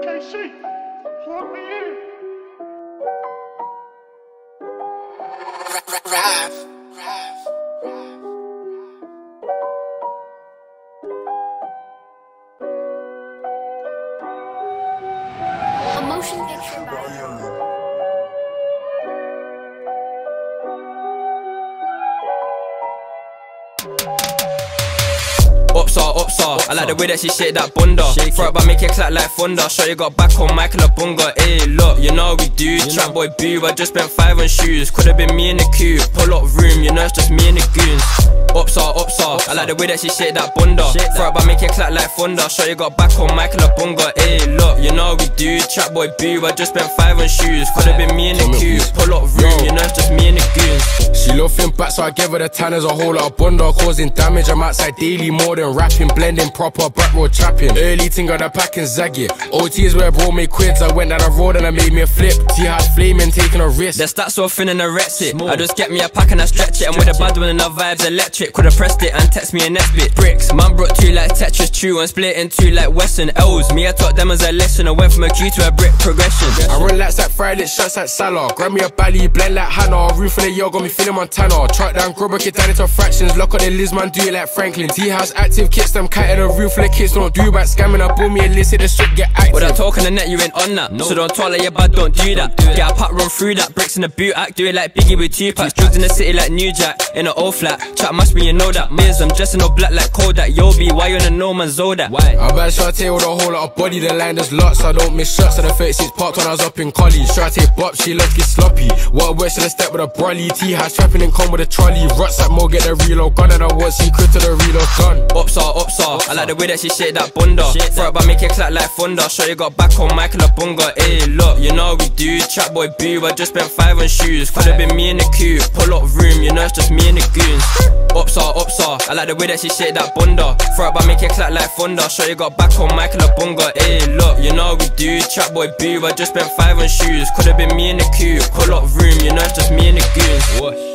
KC, plug me in. A motion picture by Upsar, I like the way that she shake that bunda. Throw it but make it clap like thunder. Shorty got back on my Kalabunga. Ayy, look, you know we do. Trap boy boo, I just spent 5 on shoes. Could've been me in the coupe. Pull up room, you know it's just me and the goons. Upsar, I like the way that she shake that bunda. Throw it but make it clap like thunder. Shorty got back on my Kalabunga. Ayy, look, you know we do. Trap boy boo, I just spent 5 on shoes. Could've been me in the coupe. Pull up room, you know it's just me and the goons. She love him back, so I gave her the tan as a whole lot of bunda. Causing damage, I'm outside daily more than rapping. Blending proper back road trapping. Early ting got a pack and zag it. OT is where bro made quids. I went down the road and I made me a flip. T-House flaming, taking a risk. The stats so thin and I wrecked it. I just get me a pack and I stretch it. And with a bad one and the vibes electric. Could've pressed it and text me a next bit. Bricks, man brought 2 like Tetris, true and split in 2 like Western L's. Me I taught them as a lesson. I went from a Q to a brick progression. I run laps like fried lit shots like Salah. Grab me a bally, blend like Hannah. Roof of the yo got me feeling Montana. Truck down, grub it down into fractions. Lock on the Liz man, do it like Franklin. T-House active kits, them kiting the roof of the kids. Don't do back scamming. I boom me a list, the strip get active. With that talk on the net, you ain't on that. So don't talk like you're bad, don't do that. Get a pack, run through that. Bricks in the boot act, do it like Biggie with 2 packs. Drugs in the city like New Jack, in an old flat. Chat must be, you know that. Biz, I'm dressing all black like Kodak. Yo B, why you in a no man Zodak? Why? I bad Shorty with a whole lot of body. The line does lots, so I don't miss shots. So the 36 parked when I was up in college. Shorty bop, she loves get sloppy. What a word, should I step with a brolly. T-House trapping and come with a trolley. Ruts like Mo, get the reload gun. And I want secret to the reload gun. Upsar, I like the way that she shake that bunda. Throw it but make it clap like thunder. Shorty got back on my Kalabunga. Ayy, look, you know we do. Trap boy boo, I just spent 5 on shoes. Could've been me in the coupe. Pull up room, you know it's just me and the goons. Upsar, I like the way that she shake that bunda. Throw it but make it clap like thunder. Shorty got back on my Kalabunga. Ayy, look, you know we do. Trap boy boo, I just spent 5 on shoes. Could've been me in the coupe. Pull up room, you know it's just me and the goons.